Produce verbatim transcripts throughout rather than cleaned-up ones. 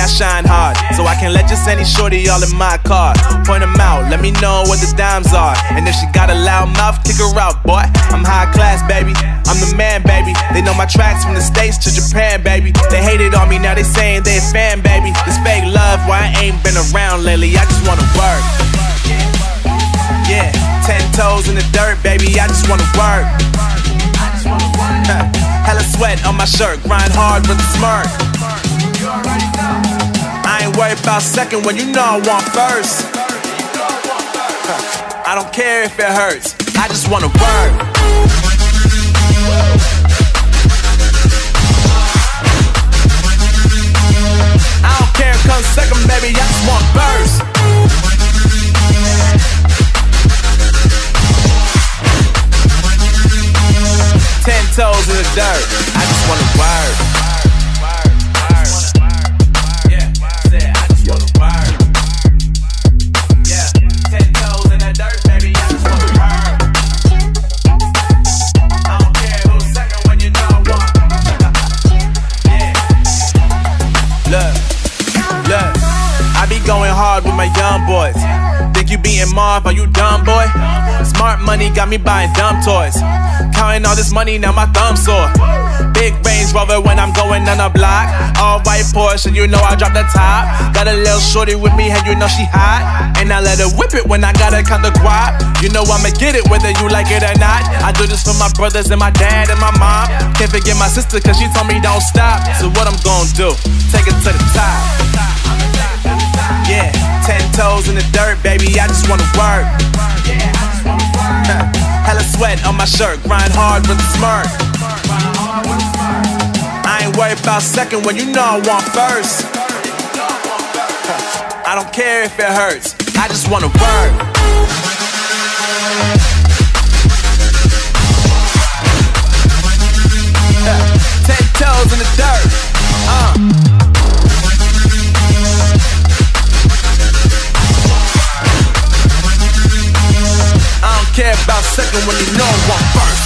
I shine hard, so I can't let just any shorty all in my car. Point them out, let me know what the dimes are. And if she got a loud mouth, kick her out, boy. I'm high class, baby, I'm the man, baby. They know my tracks from the States to Japan, baby. They hated on me, now they saying they a fan, baby. This fake love, why I ain't been around lately. I just wanna work. Yeah, ten toes in the dirt, baby, I just wanna work. Hella sweat on my shirt, grind hard with a smirk. I ain't worried about second when you know I want first. I don't care if it hurts, I just wanna work. I don't care if comes second, baby, I just want first. Ten toes in the dirt, I just wanna work. Yeah, I just wanna work. Yeah, ten toes in the dirt, baby, I just wanna work. I don't care who's second when you know I want. Yeah. Look, look, I be going hard with my young boys. Think you beating Marv, are you dumb, boy? Smart money got me buying dumb toys. Counting all this money, now my thumb sore. Big Range Rover when I'm going on a block. All white Porsche, and you know I drop the top. Got a little shorty with me, and you know she hot. And I let her whip it when I gotta count the guap. You know I'ma get it whether you like it or not. I do this for my brothers and my dad and my mom. Can't forget my sister cause she told me don't stop. So what I'm gonna do, take it to the top. Yeah, ten toes in the dirt, baby, I just wanna work. Hella sweat on my shirt, grind hard with a smirk. I ain't worried about second when you know I want first. I don't care if it hurts, I just wanna work. Ten toes in the dirt, uh. I don't care about second when you know I want first.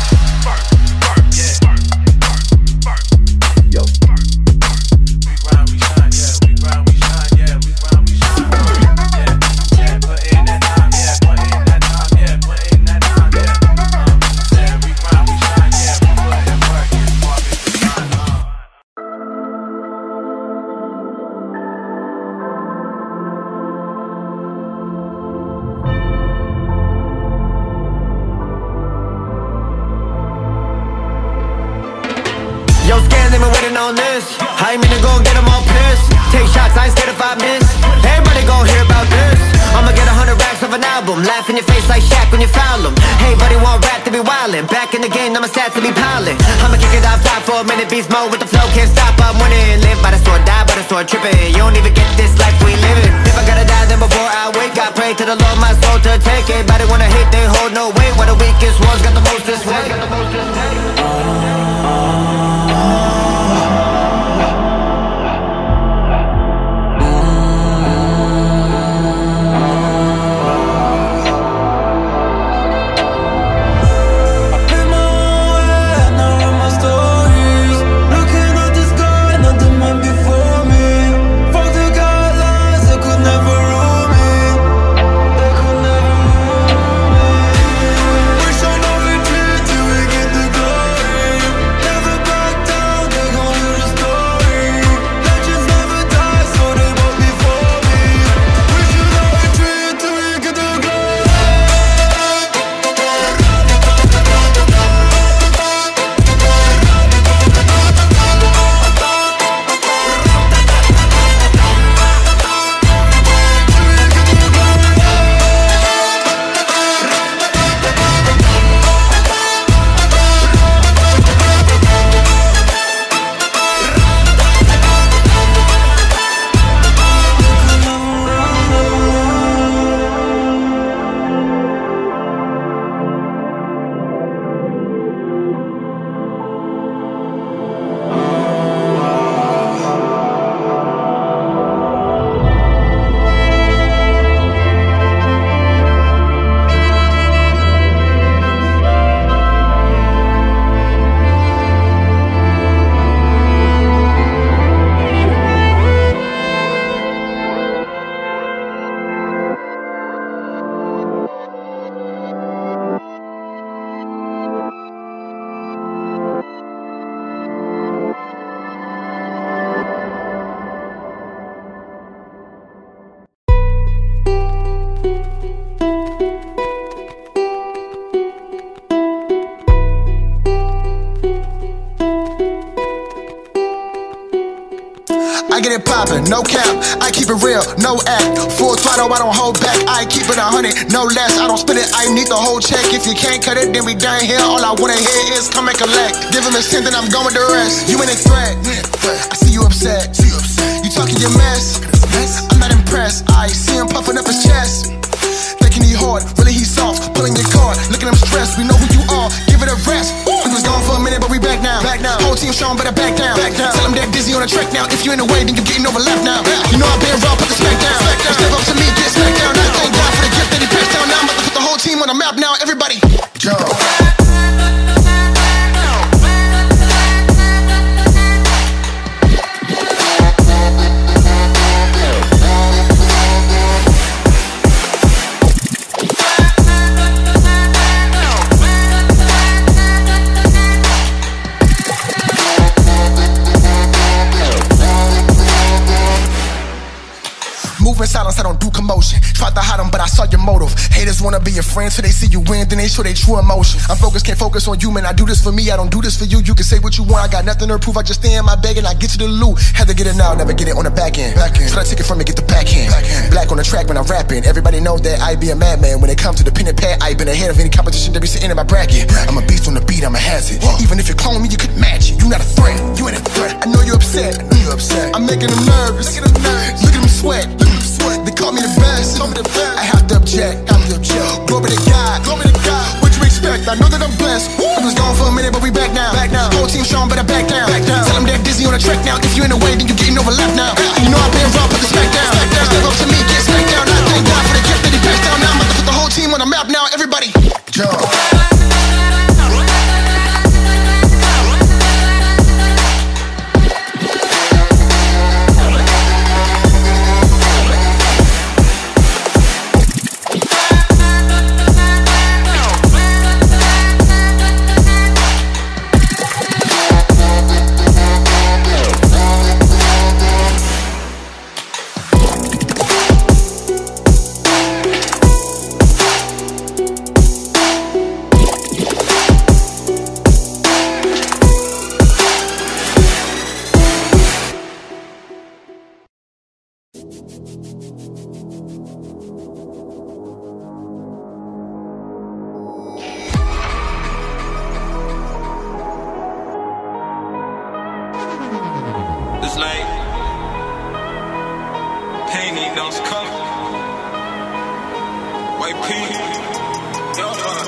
Yo. We grind, we shine, yeah. We grind, we shine, yeah. We grind, we shine, yeah. Yeah, put in that time, yeah. Put in that time, yeah. Put in that time, yeah. Uh, yeah, we grind, we shine, yeah. We put in work, it's more than fun. Yo, Scan, they been waiting on this. I ain't mean to go and get them all pissed. Take shots, I ain't scared if I miss. Everybody gon' hear about this. I'ma get a hundred racks of an album. Laugh in your face like Shaq when you foul him. Hey, buddy, want rap to be wildin'. Back in the game, now my stats to be piling. I'ma kick it off top for a minute. Beast mode with the flow, can't stop, I'm winning. Live by the sword, die by the sword, trippin'. You don't even get this life we living. If I gotta die, then before I wake, I pray to the Lord, my soul to take it. Everybody wanna hate, they hold no weight. Why the weakest ones got the most this way. poppin', no cap, I keep it real, no act. Full throttle, I don't hold back, I keep it a hundred, no less. I don't split it, I need the whole check. If you can't cut it, then we done here. All I wanna hear is come and collect. Give him a cent, then I'm going with the rest. You ain't a threat, I see you upset. You talking your mess, I'm not impressed. I see him puffing up his chest. Thinking he hard, really he soft. Pulling your card, look at him stressed. We know who you are, give it a rest. We was gone for a minute, but we back now. Back now. Whole team showing, better back down. Back down. Tell him that dizzy on the track now. If you in the way, then you getting overlapped now. You know I'm being raw, put the smack down. Step up to me, get smacked down. I thank God for the gift that he passed down. Now I'm about to put the whole team on the map now. Everybody, Joe. In silence, I don't do commotion. Tried to hide them, but I saw your motive. Haters wanna be your friends, so they see you win, then they show their true emotion. I'm focused, can't focus on you, man. I do this for me, I don't do this for you. You can say what you want, I got nothing to prove. I just stay in my bag and I get to the loot. Had to get it now, never get it on the back end. Back end. So I take it from me, get the backhand. Backhand. Black on the track when I'm rapping. Everybody knows that I be a madman. When it comes to the pen and pad, I been ahead of any competition that be sitting in my bracket. I'm a beast on the beat, I'm a hazard. Whoa. Even if you clone me, you could match it. You not a threat, you ain't a threat. I know you're upset, I know you're upset. I'm making them nervous. Look at them nervous. Look at them sweat. Look at them sweat. They call me the best. Call me the best. I have to object. Have to object. Glory to God. Glory to God. What you expect? I know that I'm blessed. Woo. I was gone for a minute, but we back now. Back now. Whole team showing, better back down. Back down. Tell them they're dizzy on the track now. If you in the way, then you getting overlapped now. You know I'm being raw, put the smack down. Step up to me, get smacked down. I thank God for the gift that he passed down. Now I'm about to put the whole team on the map now. Everybody, Joe. It's like pain ain't no color. White pink. Yo,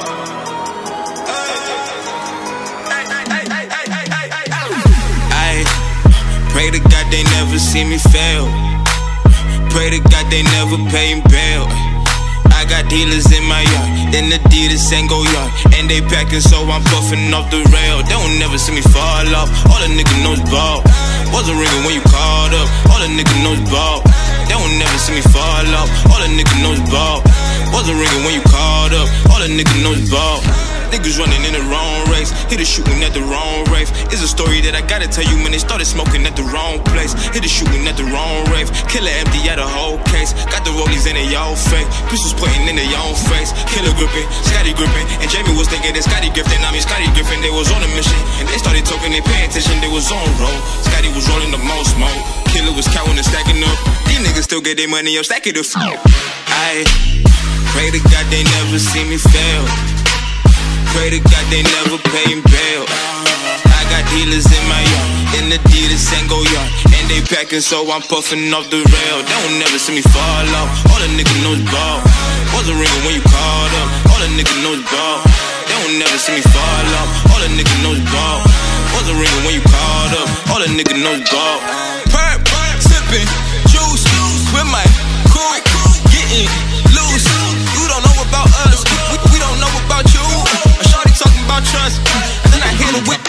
I pray to God they never see me fail. Pray to God they never pay bail. I got dealers in my yard, then Adidas and go yard, and they packing, so I'm puffing off the rail. They don't never see me fall off. All a nigga knows ball. Wasn't ringing when you called up. All a nigga knows ball. They don't never see me fall off. All a nigga knows ball. Wasn't ringing when you called up. All a nigga knows ball. Niggas running in the wrong race, hit a shooting at the wrong rave. It's a story that I gotta tell you, man. They started smoking at the wrong place, hit a shooting at the wrong rave. Killer empty at a whole case, got the rollies in their own face, pistols pointing in their own face. Killer gripping, Scotty gripping, and Jamie was thinking that Scotty Griffin. I mean Scotty Griffin, they was on a mission, and they started talking, they paying attention, they was on roll. Scotty was rolling the most smoke, Killer was counting and stacking up. These niggas still get their money up, stack it up. I pray to God they never see me fail. Pray to God they never pay bail. I got dealers in my yard, in Adidas and go yard, and they packing, so I'm puffing off the rail. They don't never see me fall off. All a nigga knows ball. Wasn't ringing when you called up. All a nigga knows ball. They don't never see me fall off. All a nigga knows ball. Wasn't ringing when you called up. All a nigga knows ball. Perp, sipping juice with my crew, getting loose. You don't know about us, we, we don't know about you. A shawty talking about trust, and then I hit a whip.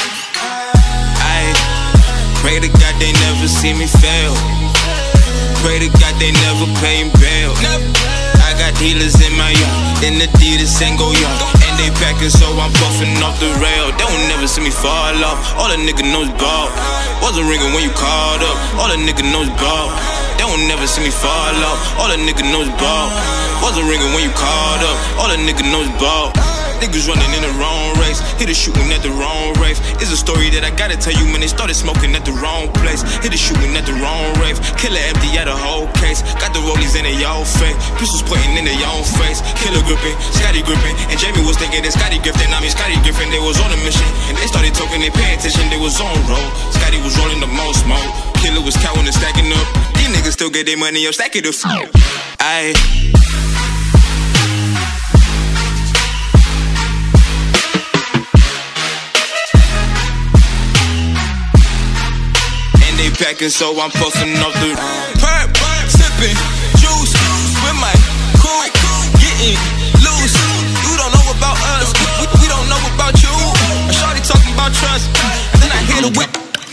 I pray to God they never see me fail. Pray to God they never pay bail. I got dealers in my yard, in Adidas and go yard, and they packing, so I'm puffing off the rail. They don't never see me fall off. All a nigga knows ball. Wasn't ringing when you called up. All a nigga knows ball. They don't never see me fall off. All a nigga knows ball. Wasn't ringing when you called up. All a nigga knows ball. Niggas running in the wrong race. Hit a shooting at the wrong rave. It's a story that I gotta tell you when they started smoking at the wrong place. Hit a shooting at the wrong rave. Killer empty at a whole case. Got the rollies in their own face. Pistols pointing in their own face. Killer gripping, Scotty gripping. And Jamie was thinking that Scotty Griffin, I mean Scotty Griffin, they was on a mission. And they started talking, they paying attention, they was on roll. Scotty was rolling the most smoke. Killer was counting and stacking up. These niggas still get their money up, stack it up. Aye. And they packing, so I'm puffing off the perp, sipping juice with my crew, getting loose. You don't know about us, we, we don't know about you. I shawty talking about trust, and then I hear the whip.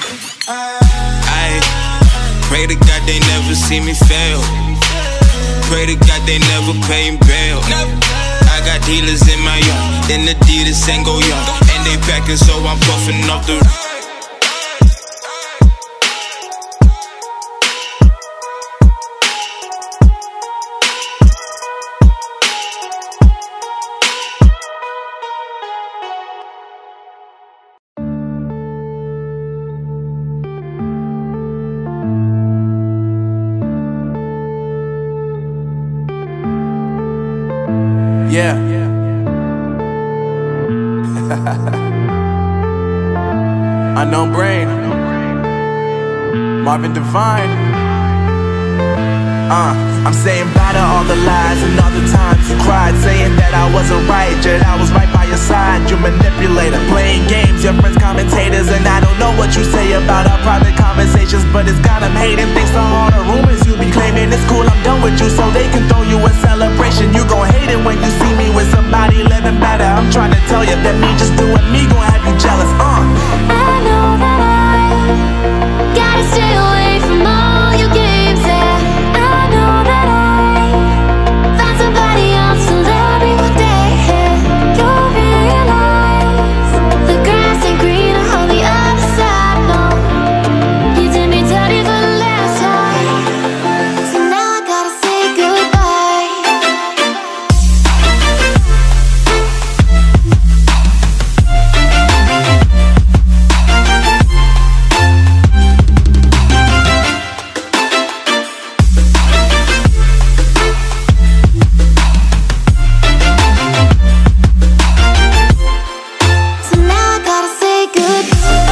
I pray to God they never see me fail. Pray to God they never pay bail. I got dealers in my yard, then Adidas and go yard, and they packing, so I'm puffing off the. Yeah. Unknown Brain, Marvin Divine. Uh, I'm saying bye to all the lies and all the times you cried, saying that I wasn't right, yet I was right by your side. You manipulator, playing games, your friends commentators, and I don't know what you say about our private conversations, but it's got them hating. Thanks to all the rumors you be claiming, it's cool, I'm done with you, so they can throw you a celebration. You gon' hate it when you see me with somebody living better. I'm trying to tell you that me just doing me gon' have you jealous. Uh. I know that I gotta stay away from all your games, yeah. I know that I found somebody else to love me one day, yeah. You'll realize the grass ain't greener on the other side, no. You did me dirty for the last time, so now I gotta say goodbye. So now I gotta say goodbye.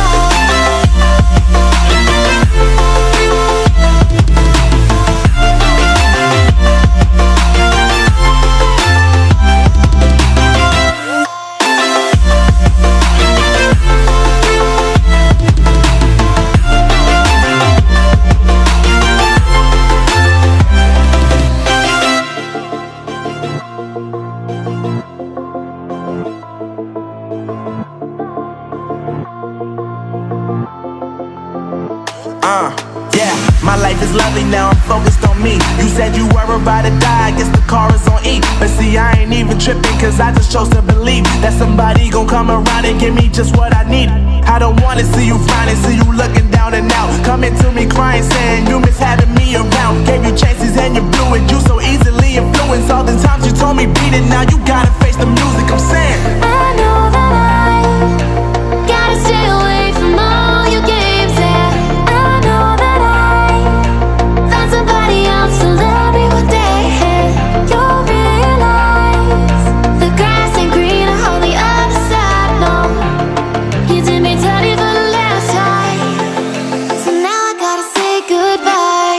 Uh, yeah, my life is lovely now, I'm focused on me. You said you were about to die, I guess the car is on E. But see, I ain't even tripping, cause I just chose to believe that somebody gon' come around and give me just what I need. I don't wanna see you finding, see you looking down and out, coming to me crying, saying you miss having me around. Gave you chances and you blew it, you so easily influenced. All the times you told me beat it, now you gotta face the music. I'm saying I know that I gotta stay away from all your games, yeah. I know that I found somebody else to love me one day, yeah. You'll realize the grass ain't greener on the other side, no. You did me dirty for the last time, so now I gotta say goodbye.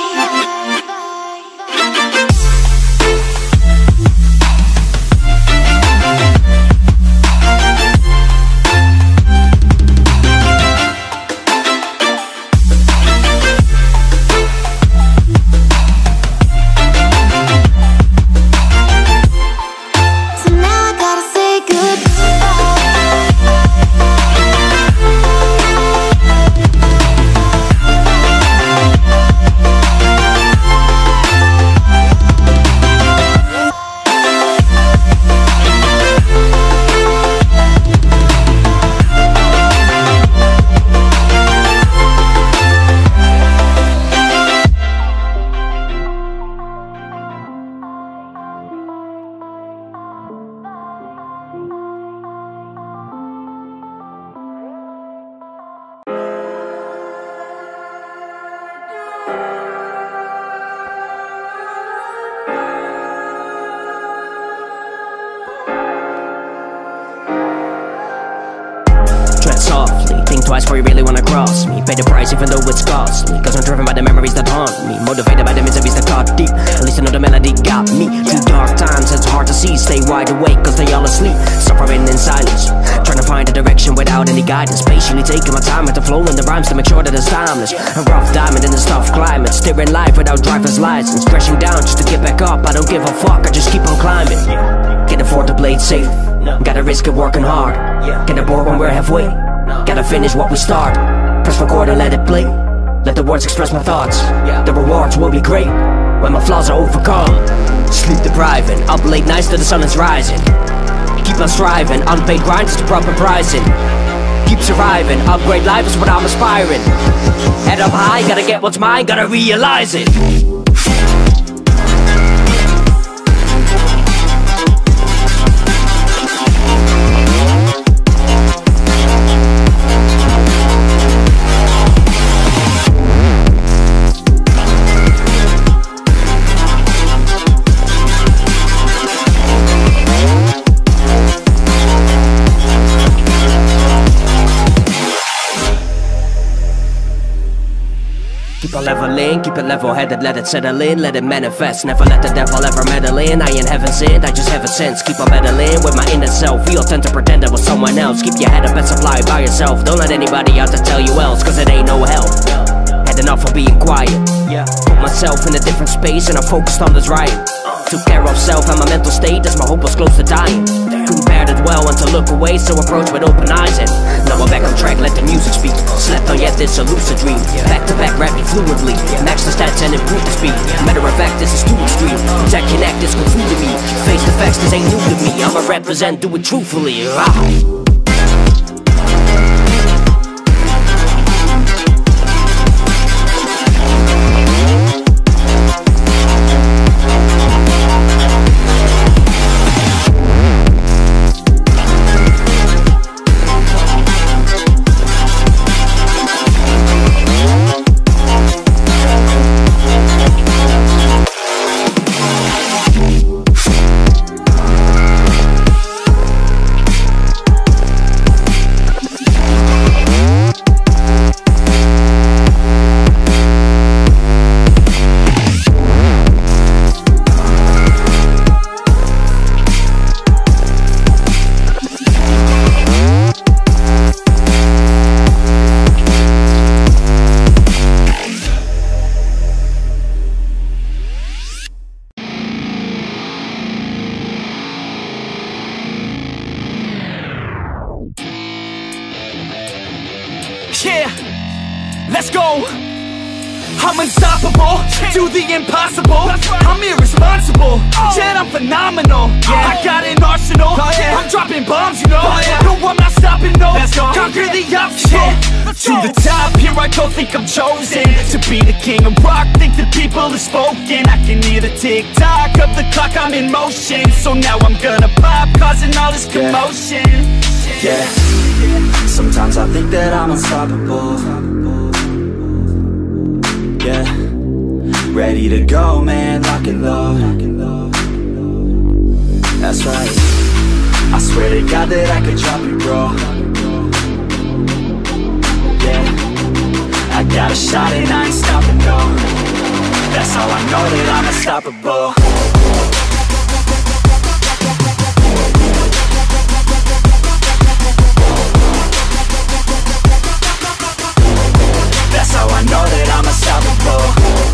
twice before you really wanna cross me. Pay the price even though it's costly, cause I'm driven by the memories that haunt me. Motivated by the miseries that cut deep. At least I know the melody got me. Through dark times it's hard to see. Stay wide awake cause they all asleep. Suffering in silence, trying to find a direction without any guidance. Patiently taking my time with the flow and the rhymes to make sure that it's timeless. A rough diamond in this tough climate, steering life without driver's license. Crashing down just to get back up, I don't give a fuck, I just keep on climbing. Can't afford to play it safe, gotta risk it working hard. Get aboard when we're halfway, gotta finish what we start. Press record and let it play, let the words express my thoughts. The rewards will be great when my flaws are overcome. Sleep depriving, up late nights till the sun is rising. Keep on striving, unpaid grind is the proper pricing. Keep surviving, upgrade life is what I'm aspiring. Head up high, gotta get what's mine, gotta realize it. Keep on leveling, keep it level-headed, let it settle in, let it manifest. Never let the devil ever meddle in. I ain't heaven sent, I just have a sense. Keep on meddling with my inner self. We all tend to pretend I was someone else. Keep your head up and supply by yourself. Don't let anybody out to tell you else, cause it ain't no help. Had enough of being quiet. Put myself in a different space and I focused on this writing. Took care of self and my mental state as my hope was close to dying. Couldn't bear it well and to look away, so approach with open eyes. And now I'm back on track, let the music speak. Slept on yet this a lucid dream. Back to back rapping fluidly, match the stats and improve the speed. Matter of fact, this is too extreme. Tech connect, this confused me. Face the facts, this ain't new to me. I'ma represent, do it truthfully. Ah. Yeah, let's go. I'm unstoppable, do the impossible. I'm irresponsible, yet I'm phenomenal. I got an arsenal, I'm dropping bombs, you know. No, I'm not stopping, no. Conquer the obstacle, to the top, here I go, think I'm chosen to be the king of rock, think the people have spoken. I can hear the tick-tock of the clock, I'm in motion. So now I'm gonna pop, causing all this commotion. Yeah, sometimes I think that I'm unstoppable. Yeah, ready to go, man, lock and load. That's right, I swear to God that I could drop it, bro. Yeah, I got a shot and I ain't stopping, no. That's how I know that I'm unstoppable. That's how I know that I'm unstoppable.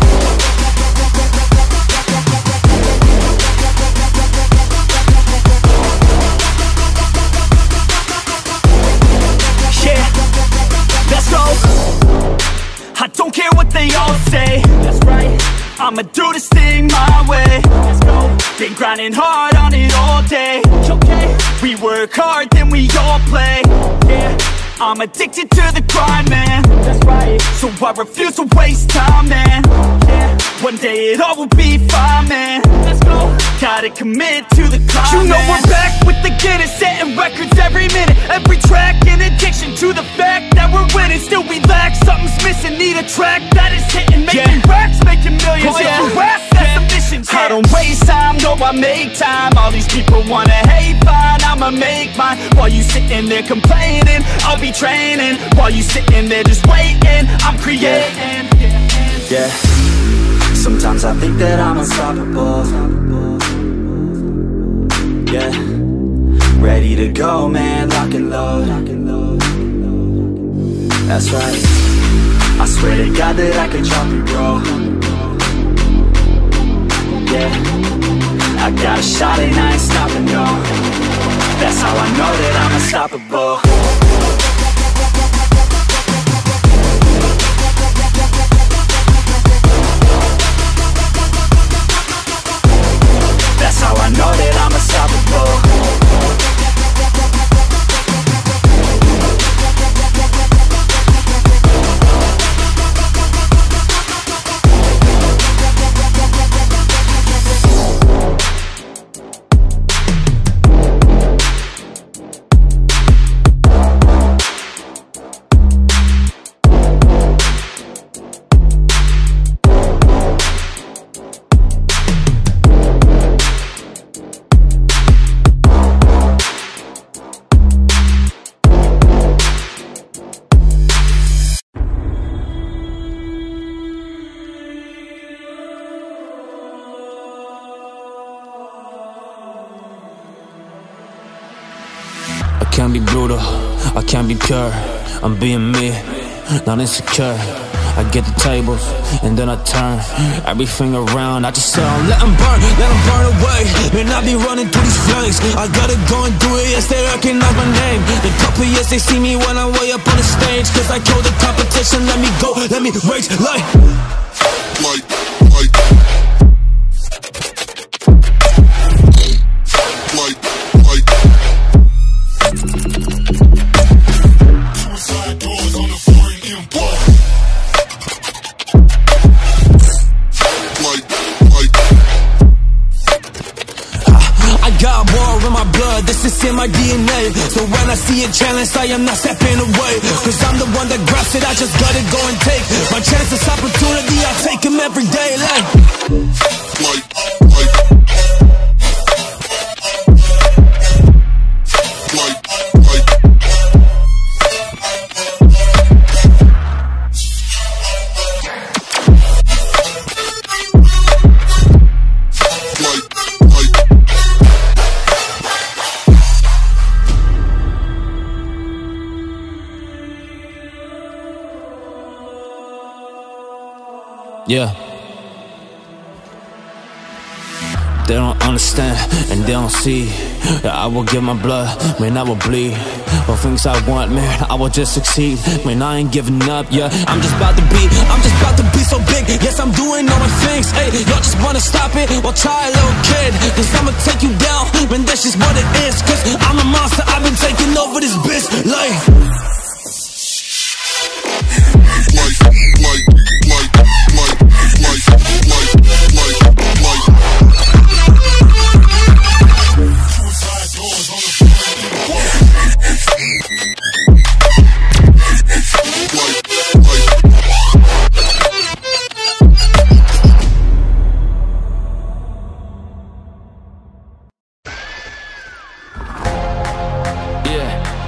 Yeah, let's go. I don't care what they all say. That's right, I'ma do this thing my way. Let's go. Been grinding hard on it all day. Okay, we work hard, then we all play. Yeah, I'm addicted to the grind, man. That's right, so I refuse to waste time, man. Yeah, one day it all will be fine, man. Let's go. Gotta commit to the climb. You know we're back with the Guinness, setting records every minute, every track. In addiction to the fact that we're winning, still we lack something's missing. Need a track that is hitting, making yeah. racks, making millions. Oh, yeah. Your ass, that's insufficient. I don't waste time, no, I make time. All these people wanna hate, fine, I'ma make mine. While you sitting there complaining, I'll be training. While you sitting there just waiting, I'm creating. Yeah, sometimes I think that I'm unstoppable. Yeah, ready to go, man, lock and load. That's right, I swear to God that I can drop it, bro. Yeah, I got a shot and I ain't stopping, no. That's how I know that I'm unstoppable. That's how I know that I'm unstoppable. I can't be brutal, I can't be pure. I'm being me, not insecure. I get the tables, and then I turn everything around. I just say, oh, let them burn, let them burn away. Man, I be running through these flames. I gotta go and do it, yes, they recognize my name. The couple years they see me when I'm way up on the stage. Cause I killed the competition, let me go, let me race like Like, like Like, like Suicide doors on the foreign import. Like, like I, I got war in my blood, this is in my D N A. So when I see a challenge, I am not stepping away. Cause I'm the one that grabs it, I just gotta go and take my chances, opportunity, I take them every day. Like, like, like yeah. They don't understand and they don't see that I will give my blood, man, I will bleed for things I want, man, I will just succeed. Man, I ain't giving up, yeah. I'm just about to be, I'm just about to be so big. Yes, I'm doing all my things, hey. Y'all just wanna stop it, well try a little kid. Cause I'ma take you down, man, that's just what it is. Cause I'm a monster, I've been taking over this bitch. Like Like, like, like, like, like, like, like, like Suicide doors on the floor. Yeah.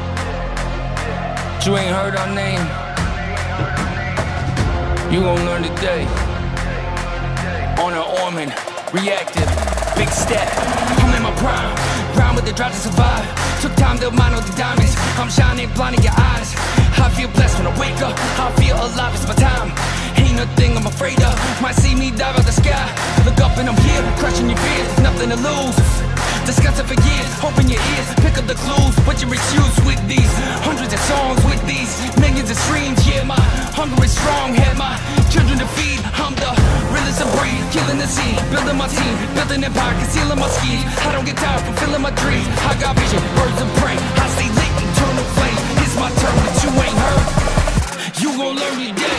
You ain't heard our name. You gon' learn today. Honor Orman, reactive, big step. I'm in my prime, prime with the drive to survive. Took time to mine all the diamonds. I'm shining, blinding your eyes. I feel blessed when I wake up. I feel alive, it's my time. Ain't nothing I'm afraid of. Might see me dive out the sky. Look up and I'm here, crushing your fears. Nothing to lose. Discuss it for years, open your ears, pick up the clues. What you refuse with these hundreds of songs, with these millions of streams. Yeah, my hunger is strong, had my children to feed. I'm the realest of breed, killing the scene, building my team, building empire, concealing my schemes. I don't get tired, fulfilling my dreams. I got vision, birds of prey. I stay lit, eternal flame. It's my turn, but you ain't heard. You gon' learn today.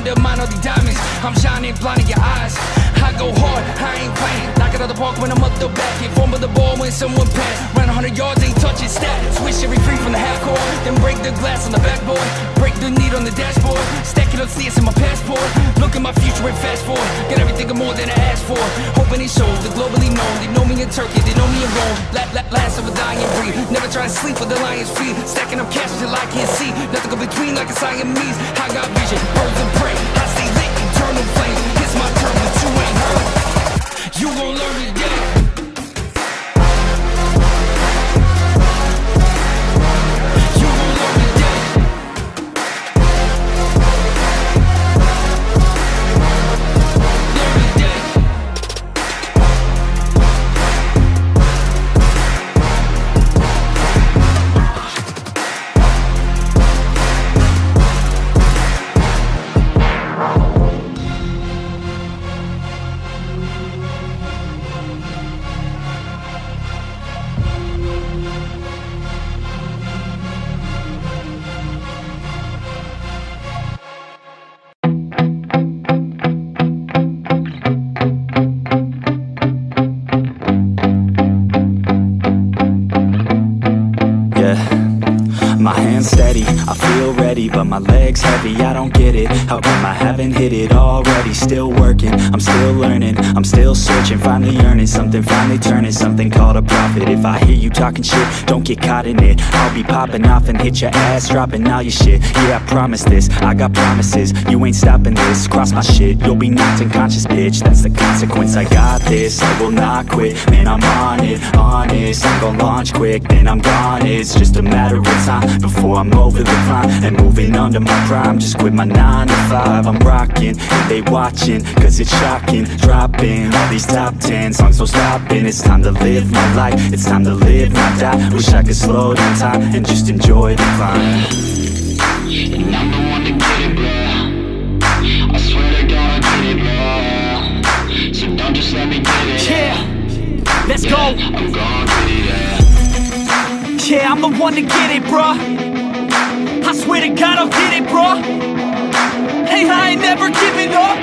undermine all these diamonds. I'm shining, blinding your eyes. I go hard, I ain't playing. Knock it out the park when I'm up the back. Get form of the ball when someone pass. Run a hundred yards, ain't touching stat. Switch every free from the half court. Then break the glass on the backboard. Break the need on the dashboard. Stack it up, see it's in my passport. Look at my future and fast forward. Get everything and more than I asked for. Hoping it shows, the globally known. They know me in Turkey, they know me in Rome. La la last of a dying breed. Never try to sleep with the lion's feet. Stacking up cash till I can't see. Nothing go between like a Siamese. I got vision, birds and prey. I stay lit, eternal flame. It's my turn, but you ain't heard. You gon' learn today. You gon' learn today. Learn today. My hands steady, I feel ready, but my legs heavy, I don't get it. How come I haven't hit it already? Still working, I'm still learning, I'm still searching, finally earning something, finally turning something called a profit. If I hear you talking shit, don't get caught in it. I'll be popping off and hit your ass, dropping all your shit. Yeah, I promise this, I got promises, you ain't stopping this. Cross my shit, you'll be knocked unconscious, bitch. That's the consequence, I got this, I will not quit. Man, I'm on it, honest, I'm gon' launch quick, then I'm gone. It's just a matter of time before I'm over the climb and moving under my prime. Just quit my nine to five, I'm rocking and they watching, cause it's shocking. Dropping all these top ten songs, no stopping. It's time to live my life, it's time to live, not die. Wish I could slow down time and just enjoy the climb. And I'm the one to get it, bro. I swear to God I get it, bro. So don't just let me get it. Yeah, let's go. I'm gon' get it, yeah. Yeah, I'm the one to get it, bruh. I swear to God I'll get it, bruh. Hey, I ain't never giving up.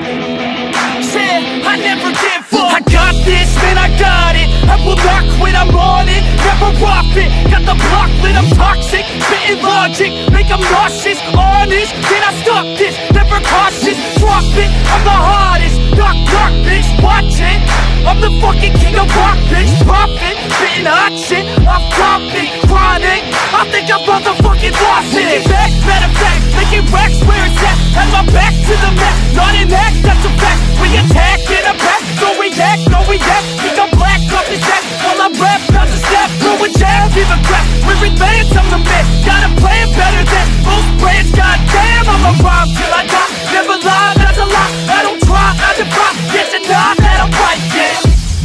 Yeah, I never give up. I got this, man, I got it. I will not quit, I'm on it. Never off it. Got the block lit, I'm toxic. Spitting logic, make them nauseous. Honest, can I stop this? Never cautious, drop it. I'm the hardest. Knock, knock, bitch, watch it. I'm the fucking king of rock, bitch. Profit, spitting hot shit. I'm topic, chronic. I think I'm motherfucking lost it. Making back, matter of fact, making racks where it's at. Have my back to the mat, not an act, that's a fact. We attack in a back, no react, no react. Think I'm black, off his back. While I rap, not to step, throw a jab, give a crap. We're advanced, I'm the man. Got a plan better than most brands. Goddamn, I'm a rhyme till I die. Never lie, that's a lie. I don't try, I defy. Yes and not, that I'm right, yeah.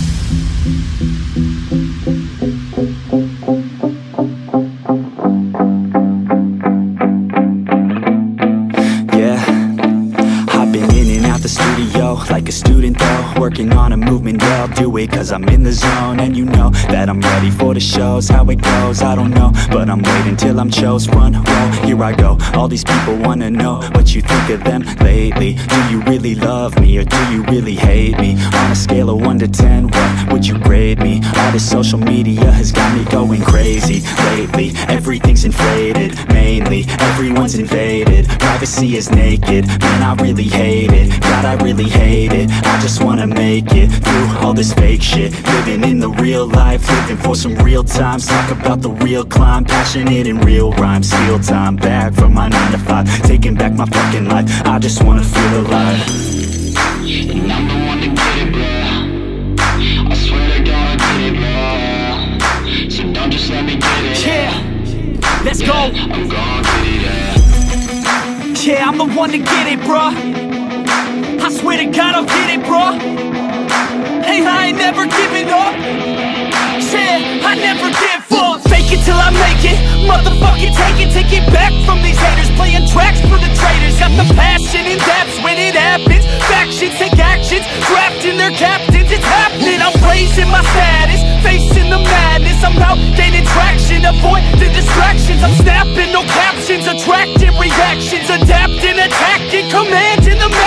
Like a student though, working on a movement, yeah, I'll do it cause I'm in the zone. And you know that I'm ready for the shows. How it goes, I don't know, but I'm waiting till I'm chose. Front row, here I go. All these people wanna know what you think of them lately. Do you really love me or do you really hate me? On a scale of one to ten, what would you grade me? All this social media has got me going crazy lately. Everything's inflated, mainly everyone's invaded. Privacy is naked, man, I really hate it. God, I really hate it. I just wanna make it through all this fake shit. Living in the real life, living for some real times. Talk about the real climb, passionate in real rhymes. Steal time back from my nine to five, taking back my fucking life. I just wanna feel alive. And I'm the one to get it, bro. I swear to God I get it, bro. So don't just let me get it. Yeah, let's go. I'm gon' get it, yeah. Yeah, I'm the one to get it, bruh. I swear to God I'll get it, bruh. Hey, I ain't never giving up. Yeah, I never give up. Fake it till I make it. Motherfucking take it, take it back from these haters. Playing tracks for the traitors. Got the passion in depths when it happens. Factions take actions, drafting their captains. It's happening, I'm raising my status, facing the madness. I'm out gaining traction, avoid the distractions. I'm snapping, no captions, attracting reactions, adapting, attacking, commanding the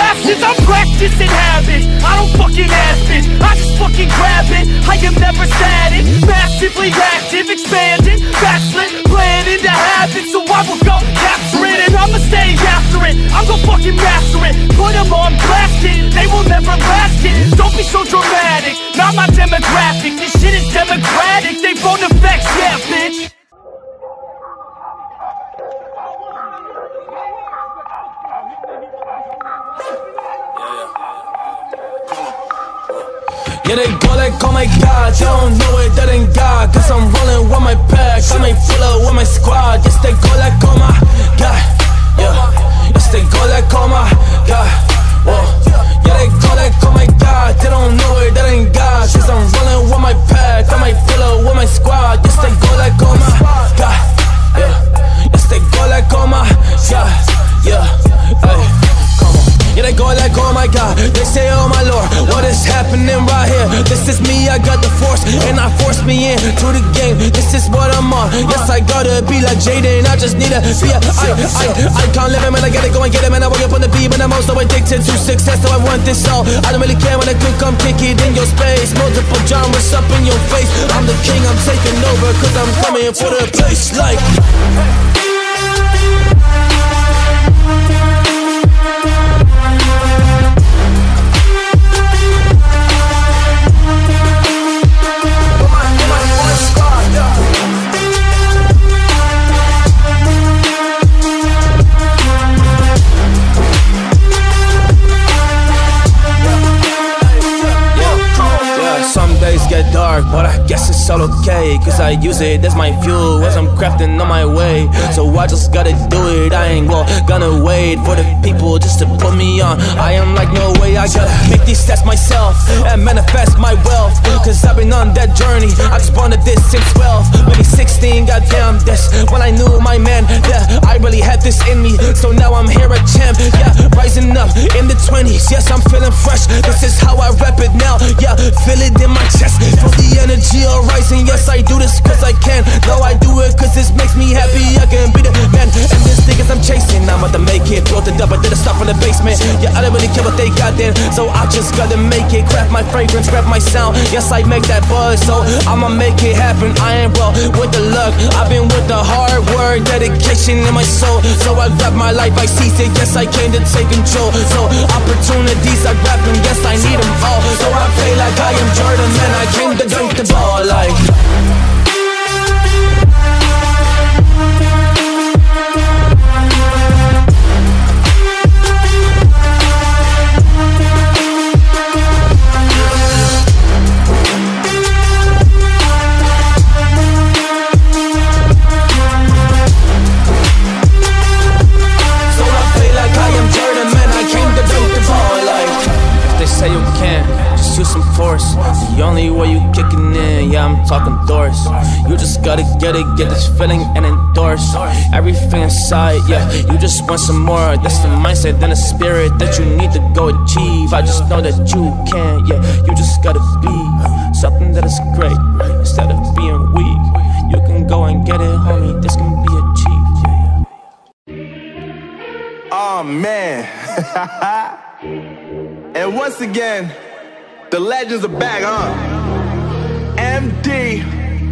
just inhabit. I don't fucking ask bitch, I just fucking grab it. I am never static, massively active, expanding, backslid, playing into habits. So I will go capture it, and I'ma stay after it. I'm gon' fucking master it, put them on blast, kid. They will never last, kid. Don't be so dramatic, not my demographic. This shit is democratic, they phone effects, yeah, bitch. Yeah, they go like, oh my god, you don't know it, that ain't God. Cause I'm rolling with my pack, I'm ain't full up with my squad. Yes, they go like, oh my god, yeah. Yes, they go like, oh my god, whoa. Yeah, they go like, oh my god, they don't know it, that ain't God. Cause I'm rolling with my pack, I'm ain't full up with my squad. Yes, they go like, oh my god, yeah. Yes, they go like, oh my god, yeah. Ay. Yeah, they go like, oh my god, they say, oh my lord, what is happening right here? This is me, I got the force, and I force me in to the game. This is what I'm on. Yes, I gotta be like Jaden, I just need to be a I, I, I can't live it, man, I gotta go and get it, man. I wake up on the beat, man, I'm also addicted to success, so I want this all. I don't really care when I could come kick it in your space. Multiple genres up in your face. I'm the king, I'm taking over, cause I'm coming for the place like get dark, but I guess it's all okay. Cause I use it as my fuel as I'm crafting on my way. So I just gotta do it, I ain't well, gonna wait for the people just to put me on. I am like, no way, I gotta make these stats myself and manifest my wealth. Cause I've been on that journey, I just wanted this since twelve. Maybe sixteen, goddamn this, when I knew my man, yeah, I really had this in me. So now I'm here at champ, yeah, rising up in the twenties. Yes, I'm feeling fresh, this is how I rap it now. Yeah, feel it in my chest, feel the energy arising. Yes, I do this cause I can. No, I do it cause this makes me happy. I can be the man, and this thing is I'm chasing. I'm about to make it, built it up, I did a stop from the basement. Yeah, I don't really care what they got then, so I just gotta make it. Craft my fragrance, craft my sound. Yes, I make that buzz, so I'ma make it happen. I ain't well with the luck, I've been with the hard work, dedication in my soul. So I grab my life, I seize it. Yes, I came to take control. So opportunities, I grab them. Yes, I need them all. So I play like I am Jordan, man. I came to dunk the ball like say you can, just use some force. The only way you kicking in, yeah, I'm talking doors. You just gotta get it, get this feeling and endorse everything inside, yeah, you just want some more. That's the mindset and the spirit that you need to go achieve. I just know that you can, yeah, you just gotta be something that is great, instead of being weak. You can go and get it, homie, this can be achieved, yeah, yeah. Oh man. And once again, the legends are back, huh? M D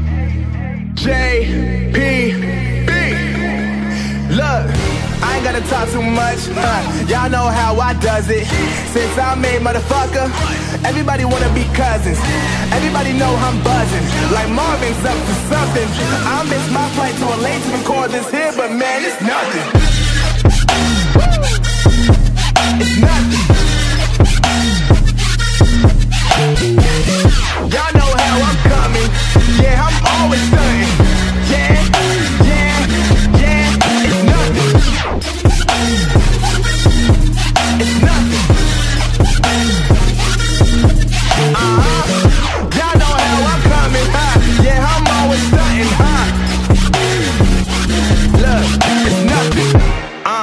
J P B. Look, I ain't gotta talk too much, huh? Y'all know how I does it. Since I made motherfucker, everybody wanna be cousins. Everybody know I'm buzzing, like Marvin's up to something. I missed my flight to L A to record this here, but man, it's nothing. It's nothing. Y'all know how I'm coming. Yeah, I'm always stunning. Yeah, yeah, yeah. It's nothing. It's nothing. Uh-huh. Y'all know how I'm coming, huh? Yeah, I'm always stunting, huh? Look, it's nothing.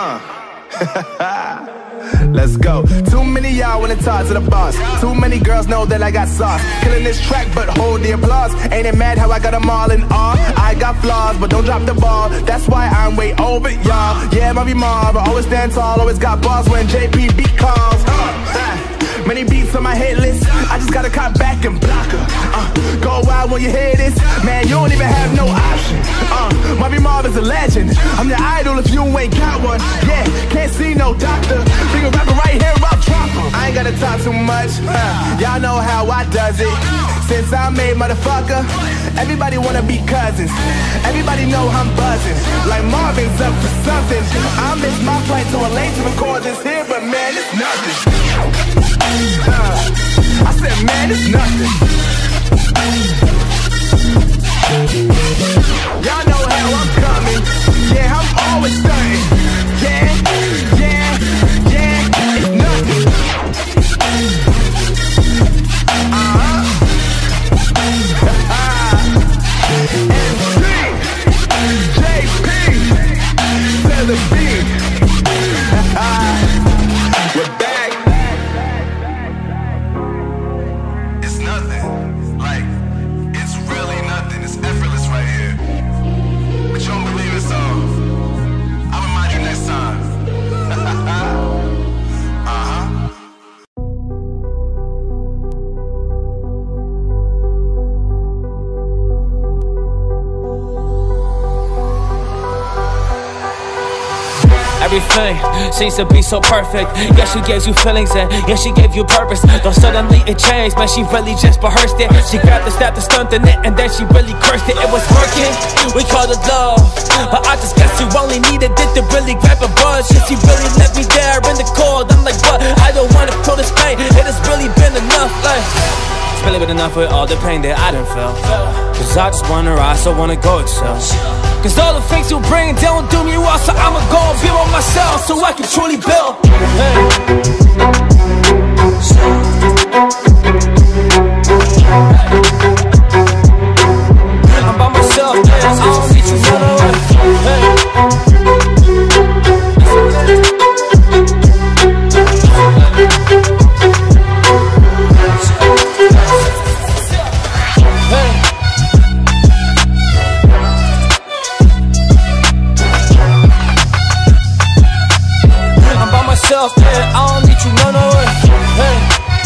Uh. Let's go. Too many y'all wanna talk to the boss. Too many girls know that I got sauce. Killing this track, but hold the applause. Ain't it mad how I got them all in awe? I got flaws, but don't drop the ball. That's why I'm way over y'all. Yeah, Marvy Marv, I always stand tall. Always got balls when J P B calls. uh, Many beats on my hit list, I just gotta cut back and block her. Uh, go wild when you hear this, man, you don't even have no option. Uh, Marvin Marv is a legend, I'm your idol if you ain't got one. Yeah, can't see no doctor, big a rapper right here, I'll drop him. I ain't gotta talk too much, uh, y'all know how I does it. Since I made motherfucker, everybody wanna be cousins. Everybody know I'm buzzing, like Marvin's up for something. I missed my flight to L A to record this here, but man, it's nothing. Uh, I said, man, it's nothing. Y'all know how I'm coming. Yeah, I'm always stunning. Yeah, yeah, yeah, it's nothing. Uh-huh. M C, J P, to the beat. We're back. It's nothing. Like, it's really nothing. It's effortless right here. But you don't believe it, so I'll remind you next time. Uh-huh. Everything seems to be so perfect. Yeah, she gives you feelings and yeah, she gave you purpose. Though suddenly it changed, man, she really just rehearsed it. She grabbed the step to stunt in it and then she really cursed it. It was working, we called it love, but I just guess you only needed it to really grab a buzz. Yeah, she really left me there in the cold. I'm like, what? I don't wanna feel this pain. It has really been enough, like it's really been enough with all the pain that I done felt. Cause I just wanna rise, so wanna go excel. Cause all the things you bring, they don't do me well. So I'ma go and build on myself so I can truly build. I'm by myself, man, I don't need you run away. Yeah, I don't need you, no, no way. Hey.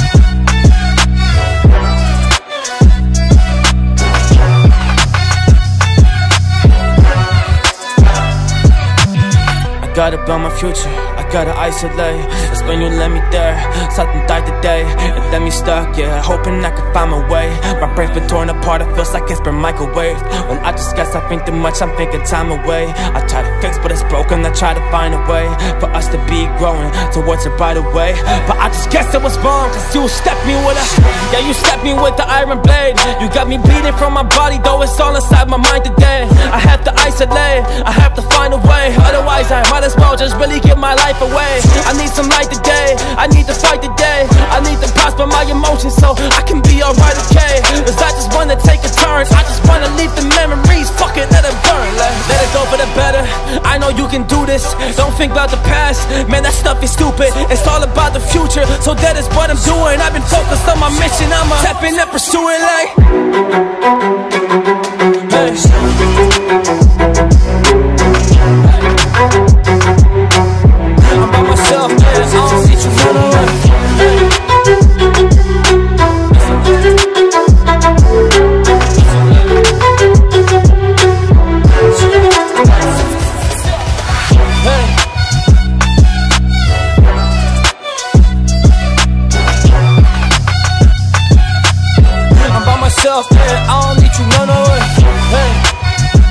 I gotta build my future, I gotta isolate. It's when you let me there, something died today. It left me stuck, yeah, hoping I could find my way. My brain's been torn apart, it feels like it's been microwaved. Well, I just guess I think too much, I'm thinking time away. I try to fix, but it's broken, I try to find a way for us to be growing towards a brighter way. But I just guess it was wrong, cause you stepped me with a Yeah, you stepped me with the iron blade. You got me bleeding from my body, though it's all inside my mind today. I have to isolate, I have to find a way. Otherwise I might as well just really give my life away. I need some light today, I need to fight today. I need to prosper my emotions so I can be alright, okay. Cause I just wanna take a turn, I just wanna leave the memories. Fuck it, let it burn, let, let it go for the better. I know you can do this, don't think about the past. Man, that stuff is stupid, it's all about the future. So that is what I'm doing, I've been focused on my mission. I'ma tap in and pursue it like hey. I'm by myself, man, I don't need you, no, no way. Yeah, I don't need you, no, no way. Hey.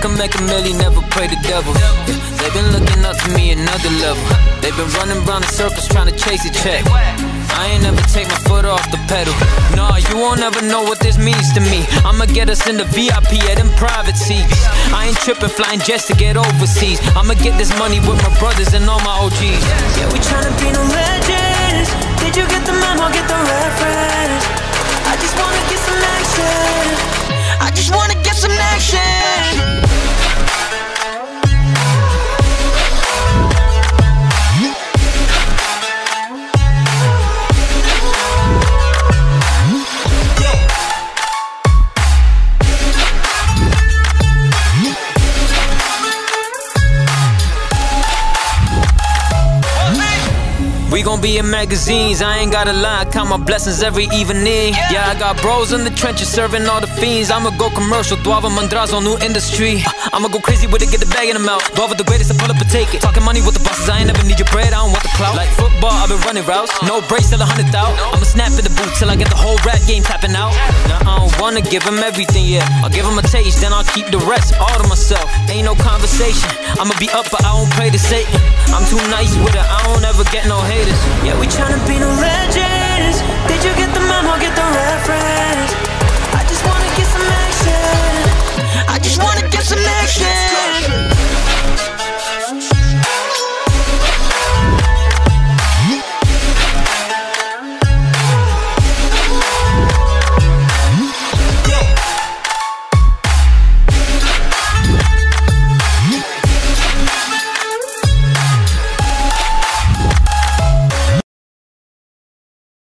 can make a million, never pray the devil. Yeah, they've been looking up to me another level. They've been running round in circles trying to chase a check. I ain't never take my foot off the pedal. Nah, you won't ever know what this means to me. I'ma get us in the V I P at them private seats. I ain't tripping, flying jets to get overseas. I'ma get this money with my brothers and all my O Gs. Yeah, we tryna be no legends. Did you get the memo, get the reference? I just wanna get some action. I just wanna get some action. We gon' be in magazines, I ain't gotta lie, count my blessings every evening. Yeah, I got bros in the trenches serving all the fiends. I'ma go commercial, Duava Mandrazo, new industry. uh, I'ma go crazy with it, get the bag in the mouth. Duava the greatest, I pull up and take it. Talking money with the bosses, I ain't never need your bread, I don't want the clout. Like football, I've been running routes, no breaks till a hundred thou. I'ma snap in the boot till I get the whole rap game tapping out. Now I don't wanna give him everything, yeah. I'll give him a taste, then I'll keep the rest all to myself. Ain't no conversation, I'ma be up but I won't pray to Satan. I'm too nice with it, I don't ever get no haters. Yeah, we tryna be no legends. Did you get the memo, get the reference? I just wanna get some action.